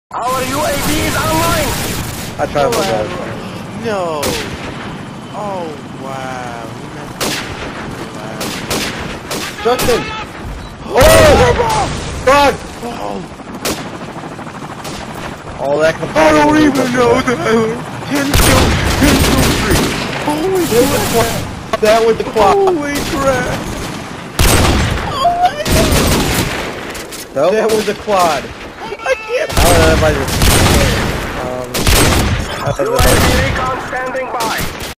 Our UAV is online! I tried my best. No. Oh, wow. Justin! Oh! God! Oh! All that I don't even know that. 10 kills, 10 kills, 3. Holy crap. That was the quad. Holy crap. That was the quad. I can't. How did everybody just... UAV recon standing by.